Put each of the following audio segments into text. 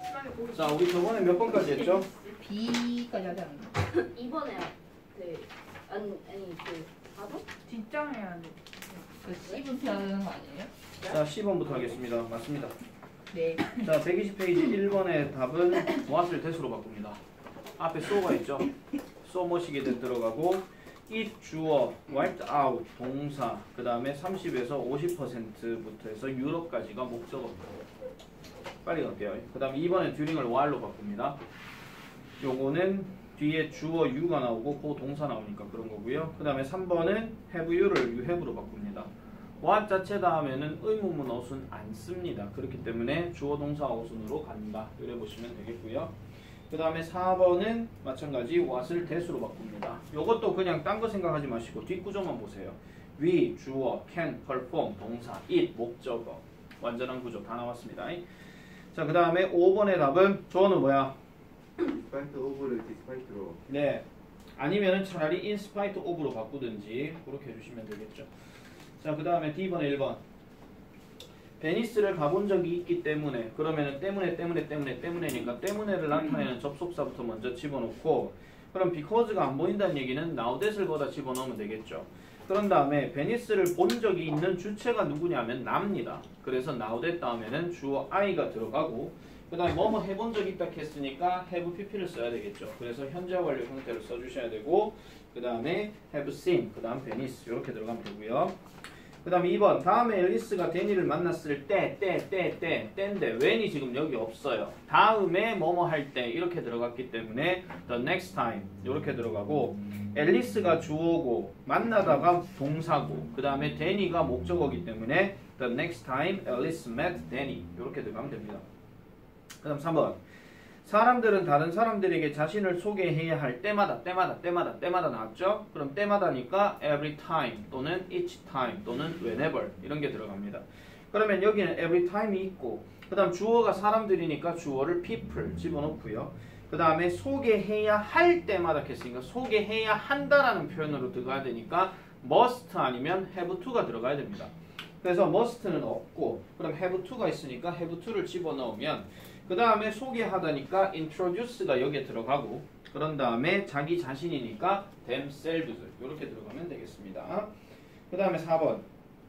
자, 우리 저번에 몇 번까지 했죠? B까지 하지 않나? 이번에 아니 그 4번? 뒷장 해야 돼. 그 C부터 하는 거 아니에요? 자, 10번부터 하겠습니다. 맞습니다. 네. 자, 120페이지 1번의 답은 what을 that으로 바꿉니다. 앞에 so가 있죠? so 뭐시게 들어가고 it 주어, wiped out 동사, 그 다음에 30에서 50%부터 해서 유럽까지가 목적어입니다. 빨리 갈게요. 그 다음에 2번에 during을 while로 바꿉니다. 요거는 뒤에 주어 you가 나오고 그 동사 나오니까 그런 거고요. 그 다음에 3번은 have you를 you have로 바꿉니다. what 자체 다음에는 의문문 어순 안 씁니다. 그렇기 때문에 주어 동사 어순으로 간다. 이래 보시면 되겠고요. 그 다음에 4번은 마찬가지 what을 that으로 바꿉니다. 요것도 그냥 딴 거 생각하지 마시고 뒷구조만 보세요. we 주어, can perform 동사, it 목적어. 완전한 구조 다 나왔습니다. 자, 그 다음에 5번의 답은 주어는 뭐야? despite of를 despite로. 네. 아니면은 차라리 in spite of로 바꾸든지 그렇게 해주시면 되겠죠. 자, 그 다음에 D번에 1번. 베니스를 가본 적이 있기 때문에 그러면은 때문에니까 때문에를 나타내는 접속사부터 먼저 집어넣고 그럼 because가 안 보인다는 얘기는 now that을 거다 집어넣으면 되겠죠. 그런 다음에 베니스를 본 적이 있는 주체가 누구냐면 나입니다. 그래서 now that 다음에는 주어 I가 들어가고 그 다음에 뭐뭐 해본 적 있다 했으니까 have pp를 써야 되겠죠. 그래서 현재 완료 형태를 써주셔야 되고 그 다음에 have seen, 그 다음 베니스 이렇게 들어가면 되고요. 그 다음에 2번 다음에 앨리스가 데니를 만났을 때인데 when이 지금 여기 없어요. 다음에 뭐뭐 할 때 이렇게 들어갔기 때문에 the next time 이렇게 들어가고 앨리스가 주어고 만나다가 동사고 그 다음에 데니가 목적어기 때문에 the next time Alice met Danny 이렇게 들어가면 됩니다. 그 다음 3번 사람들은 다른 사람들에게 자신을 소개해야 할 때마다 나왔죠? 그럼 때마다니까 every time 또는 each time 또는 whenever 이런 게 들어갑니다. 그러면 여기는 every time이 있고 그 다음 주어가 사람들이니까 주어를 people 집어넣고요. 그 다음에 소개해야 할 때마다 했으니까 소개해야 한다라는 표현으로 들어가야 되니까 must 아니면 have to가 들어가야 됩니다. 그래서 must는 없고 그럼 have to가 있으니까 have to를 집어넣으면 그 다음에 소개하다니까 introduce가 여기에 들어가고 그런 다음에 자기 자신이니까 themselves 이렇게 들어가면 되겠습니다. 그 다음에 4번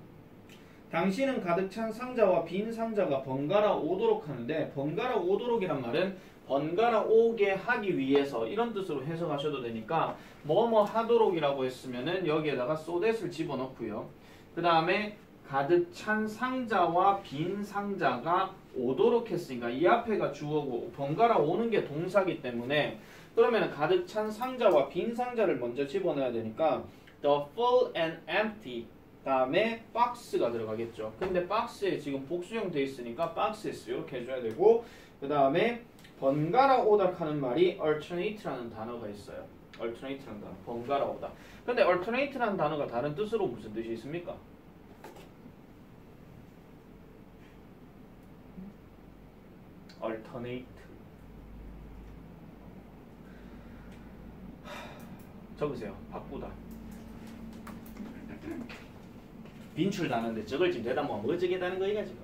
당신은 가득 찬 상자와 빈 상자가 번갈아 오도록 하는데 번갈아 오도록이란 말은 번갈아 오게 하기 위해서 이런 뜻으로 해석하셔도 되니까 뭐뭐 하도록이라고 했으면은 여기에다가 so that을 집어넣고요. 그 다음에 가득 찬 상자와 빈 상자가 오도록 했으니까 이 앞에가 주어고 번갈아 오는 게 동사기 때문에 그러면 가득 찬 상자와 빈 상자를 먼저 집어넣어야 되니까 the full and empty 다음에 box가 들어가겠죠. 근데 박스에 지금 복수형 돼 있으니까 boxes 이렇게 해줘야 되고 그 다음에 번갈아 오다 하는 말이 alternate라는 단어가 있어요. alternate라는 단어 번갈아 오다. 근데 alternate라는 단어가 다른 뜻으로 무슨 뜻이 있습니까? alternate 적으세요. 바꾸다. 빈출 다는데 적을 지금 대답 뭐 적겠다는 거이가 지금.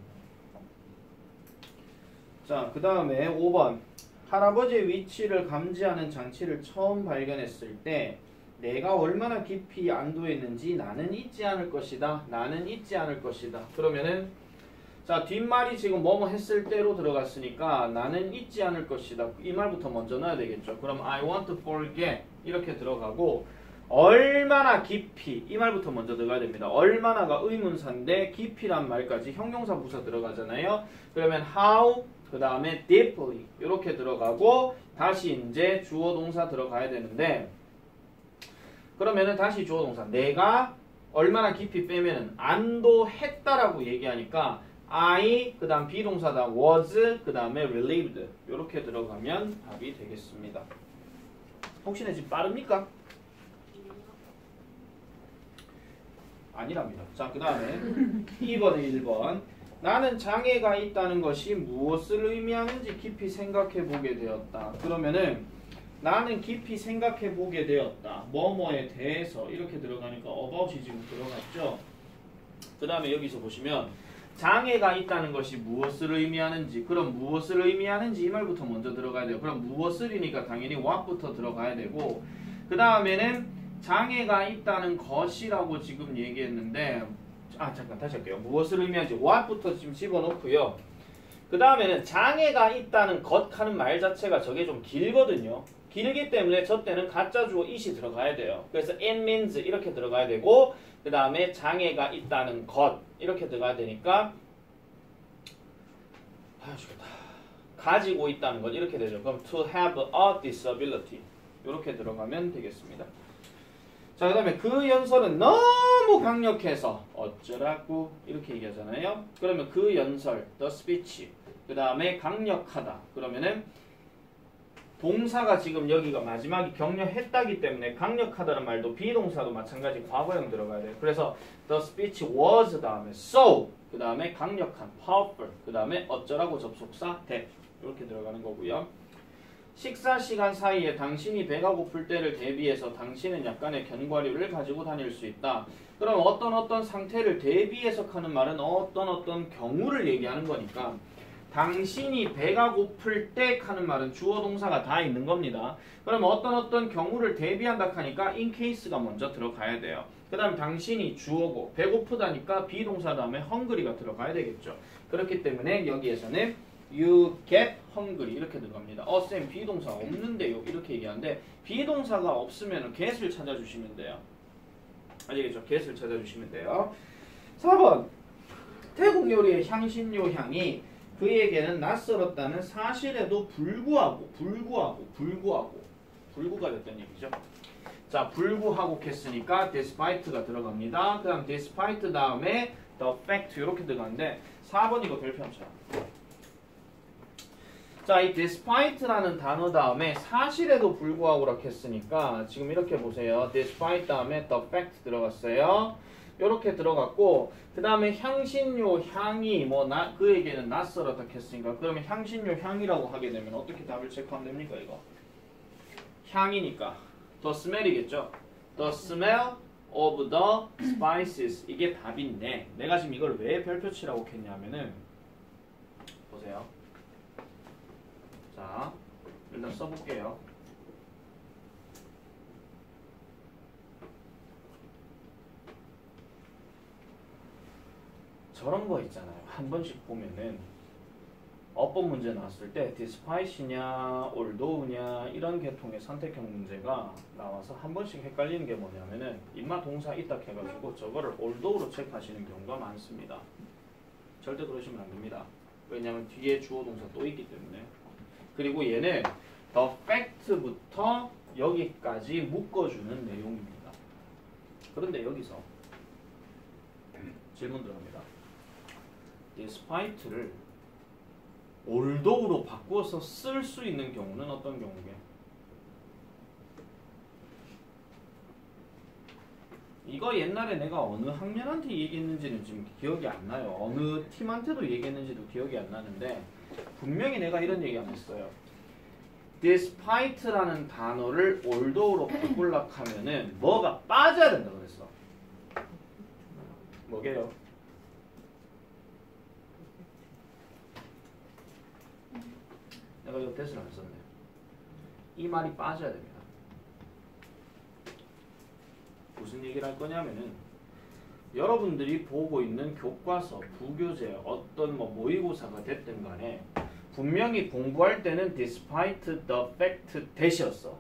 자, 그 다음에 5번 할아버지의 위치를 감지하는 장치를 처음 발견했을 때 내가 얼마나 깊이 안도했는지 나는 잊지 않을 것이다. 나는 잊지 않을 것이다. 그러면은 자, 뒷말이 지금 뭐뭐 했을 때로 들어갔으니까 나는 잊지 않을 것이다. 이 말부터 먼저 넣어야 되겠죠. 그럼 I want to forget 이렇게 들어가고 얼마나 깊이 이 말부터 먼저 들어가야 됩니다. 얼마나가 의문사인데 깊이란 말까지 형용사 부사 들어가잖아요. 그러면 how 그 다음에 deeply 이렇게 들어가고 다시 이제 주어 동사 들어가야 되는데 그러면은 다시 주어 동사 내가 얼마나 깊이 빼면은 안도했다라고 얘기하니까 I 그 다음 비동사다 was 그 다음에 relieved 이렇게 들어가면 답이 되겠습니다. 혹시나 지금 빠릅니까? 아니랍니다. 자, 그 다음에 2번에 1번 나는 장애가 있다는 것이 무엇을 의미하는지 깊이 생각해 보게 되었다. 그러면은 나는 깊이 생각해 보게 되었다. 뭐뭐에 대해서 이렇게 들어가니까 about이 지금 들어갔죠. 그 다음에 여기서 보시면 장애가 있다는 것이 무엇을 의미하는지, 그럼 무엇을 의미하는지 이 말부터 먼저 들어가야 돼요. 그럼 무엇을이니까 당연히 what부터 들어가야 되고, 그 다음에는 장애가 있다는 것이라고 지금 얘기했는데, 잠깐 다시 할게요. 무엇을 의미하는지 what부터 지금 집어넣고요. 그 다음에는 장애가 있다는 것 하는 말 자체가 저게 좀 길거든요. 길기 때문에 저 때는 가짜 주어 it이 들어가야 돼요. 그래서 it means 이렇게 들어가야 되고, 그 다음에 장애가 있다는 것 이렇게 들어가야 되니까 죽겠다. 가지고 있다는 것 이렇게 되죠. 그럼 to have a disability 이렇게 들어가면 되겠습니다. 자, 그 다음에 그 연설은 너무 강력해서 어쩌라고 이렇게 얘기하잖아요. 그러면 그 연설 the speech 그 다음에 강력하다 그러면은 동사가 지금 여기가 마지막이 격려했다기 때문에 강력하다는 말도 비동사도 마찬가지 과거형 들어가야 돼요. 그래서 the speech was 다음에 so 그 다음에 강력한 powerful 그 다음에 어쩌라고 접속사 that 이렇게 들어가는 거고요. 식사 시간 사이에 당신이 배가 고플 때를 대비해서 당신은 약간의 견과류를 가지고 다닐 수 있다. 그럼 어떤 상태를 대비해서 하는 말은 어떤 경우를 얘기하는 거니까 당신이 배가 고플 때 하는 말은 주어 동사가 다 있는 겁니다. 그럼 어떤 경우를 대비한다 하니까 in case가 먼저 들어가야 돼요. 그 다음 당신이 주어고 배고프다니까 비동사 다음에 hungry가 들어가야 되겠죠. 그렇기 때문에 여기에서는 you get hungry 이렇게 들어갑니다. 쌤 비동사 없는데요 이렇게 얘기하는데 비동사가 없으면 get을 찾아주시면 돼요. 아시겠죠? get을 찾아주시면 돼요. 4번 태국 요리의 향신료 향이 그에게는 낯설었다는 사실에도 불구하고 불구가 됐던 얘기죠. 자, 불구하고 했으니까 despite가 들어갑니다. 그 다음 despite 다음에 the fact 이렇게 들어가는데 4번 이거 별표함수야. 자, 이 despite라는 단어 다음에 사실에도 불구하고라고 했으니까 지금 이렇게 보세요. despite 다음에 the fact 들어갔어요. 이렇게 들어갔고 그 다음에 향신료 향이 그에게는 낯설었다 했으니까 그러면 향신료 향이라고 하게 되면 어떻게 답을 체크하면 됩니까 이거? 향이니까 the smell이겠죠. The smell of the spices 이게 답인데 내가 지금 이걸 왜 별표치라고 했냐면은 보세요. 자 일단 써볼게요. 저런 거 있잖아요. 한 번씩 보면은 어법 문제 나왔을 때 despite냐, although냐 이런 계통의 선택형 문제가 나와서 한 번씩 헷갈리는 게 뭐냐면은 인마 동사 있다 해가지고 저거를 although로 체크하시는 경우가 많습니다. 절대 그러시면 안 됩니다. 왜냐하면 뒤에 주어 동사 또 있기 때문에. 그리고 얘는 the fact부터 여기까지 묶어주는 내용입니다. 그런데 여기서 질문 들어갑니다. despite를 although로 바꾸어서 쓸 수 있는 경우는 어떤 경우게? 이거 옛날에 내가 어느 학년한테 얘기했는지는 지금 기억이 안 나요. 어느 팀한테도 얘기했는지도 기억이 안 나는데 분명히 내가 이런 얘기 안 했어요. despite라는 단어를 although로 바꾸려고 하면은 뭐가 빠져야 된다 그랬어. 뭐게요? 내가 이거 대수를 안 썼네. 이 말이 빠져야 됩니다. 무슨 얘기를 할 거냐면은 여러분들이 보고 있는 교과서, 부교재, 어떤 모의고사가 됐든 간에 분명히 공부할 때는 despite the fact that이었어.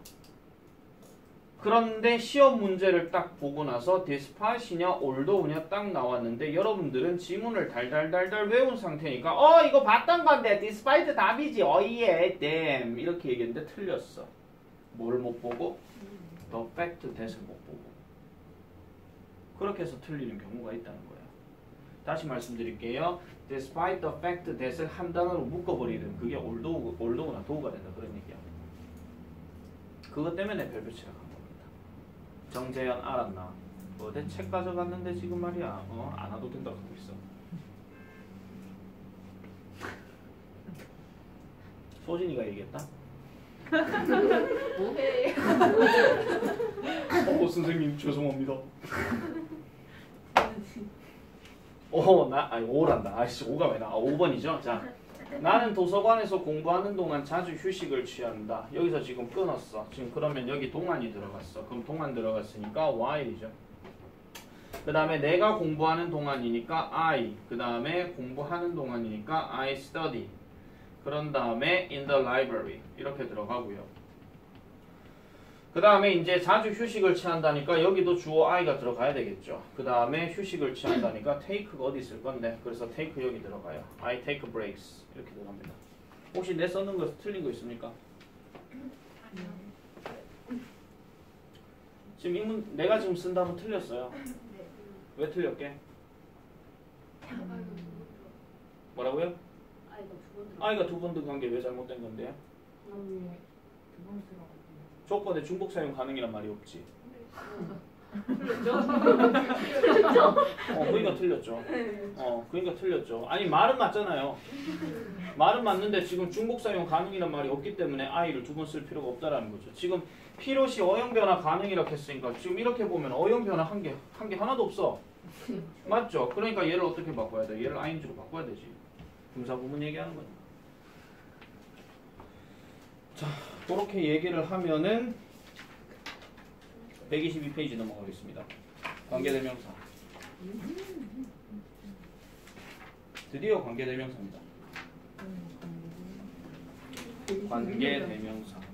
그런데 시험 문제를 딱 보고 나서 despite냐 although냐 딱 나왔는데 여러분들은 지문을 달달달달 외운 상태니까 이거 봤던 건데 despite 답이지 예 damn 이렇게 얘기했는데 틀렸어. 뭘 못 보고? the fact that을 못 보고. 그렇게 해서 틀리는 경우가 있다는 거예요. 다시 말씀드릴게요. despite the fact that을 한 단어로 묶어버리는 그게 although나 though가 된다 그런 얘기야. 그것 때문에 별표치가 간 겁니다. 정재현 알았나? 내 책 가져갔는데 지금 말이야. 안 와도 된다고 하고 있어. 소진이가 얘기했다? 뭐해? 선생님 죄송합니다. 아니 5란다. 아이씨 5가 왜 나와? 5번이죠. 자, 나는 도서관에서 공부하는 동안 자주 휴식을 취한다. 여기서 지금 끊었어. 지금 그러면 여기 동안이 들어갔어. 그럼 동안 들어갔으니까 while이죠. 그 다음에 내가 공부하는 동안이니까 I. 그 다음에 공부하는 동안이니까 I study. 그런 다음에 in the library. 이렇게 들어가고요. 그 다음에 이제 자주 휴식을 취한다니까 여기도 주어 I가 들어가야 되겠죠. 그 다음에 휴식을 취한다니까 take가 어디 있을 건데 그래서 take 여기 들어가요. I take breaks 이렇게 들어갑니다. 혹시 내 써는 거 틀린 거 있습니까? 지금 이문 내가 지금 쓴 답은 틀렸어요. 왜 틀렸게? 뭐라고요? I가 두 번 들어간 게 왜 잘못된 건데요? 조건에 중복 사용 가능이란 말이 없지. 그러니까 틀렸죠. 그러니까 틀렸죠. 아니 말은 맞잖아요. 말은 맞는데 지금 중복 사용 가능이란 말이 없기 때문에 I를 두 번 쓸 필요가 없다라는 거죠. 지금 필요시 어용 변화 가능이라고 했으니까 지금 이렇게 보면 어용 변화 한 개 하나도 없어. 맞죠? 그러니까 얘를 어떻게 바꿔야 돼? 얘를 ing로 바꿔야 되지. 분사 구문 얘기하는 거니까. 자, 그렇게 얘기를 하면은 122페이지 넘어가겠습니다. 관계대명사. 드디어 관계대명사입니다. 관계대명사.